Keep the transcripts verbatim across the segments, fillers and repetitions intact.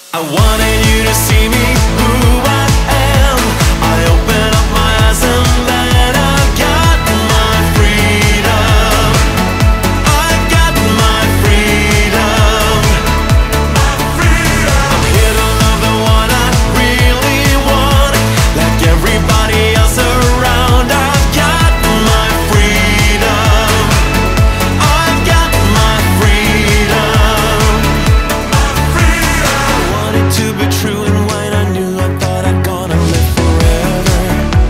I wanted you to see me who I am. I open up my eyes and then I got my freedom. I got my freedom. My freedom. I'm here to love the one I really want, like everybody else around. I've got my freedom. I've got my freedom. My freedom. I wanted to be true, and when I knew, I thought I'd gonna live forever.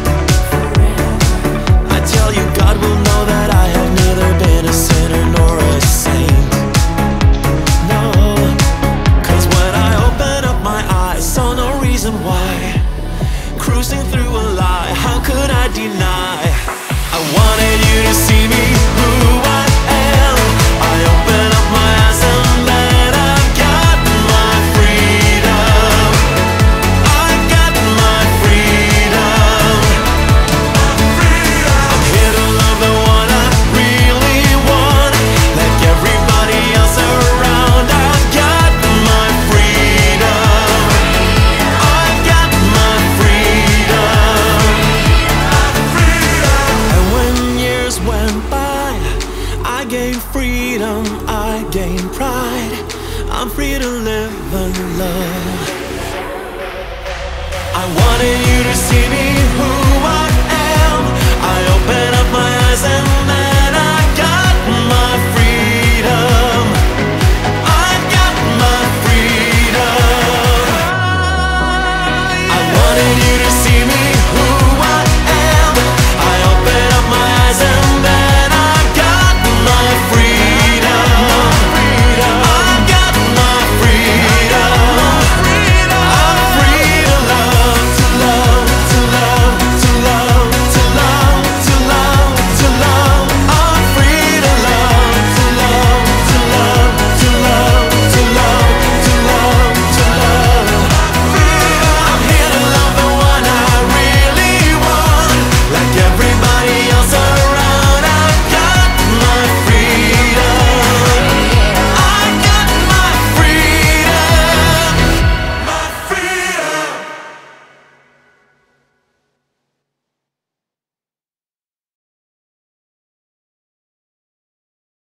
I tell you, God will know that I have neither been a sinner nor a saint. No, cause when I opened up my eyes, saw no reason why. Cruising through a lie, how could I deny? I wanted you to see me who I am. I open up my eyes and then I got my freedom. I got my freedom. I'm here to love the one I really want, like everybody else around. I've got my freedom. I've got my freedom. And when years went by, I gained freedom, I gained pride. I'm free to live and love. I wanted you to see me who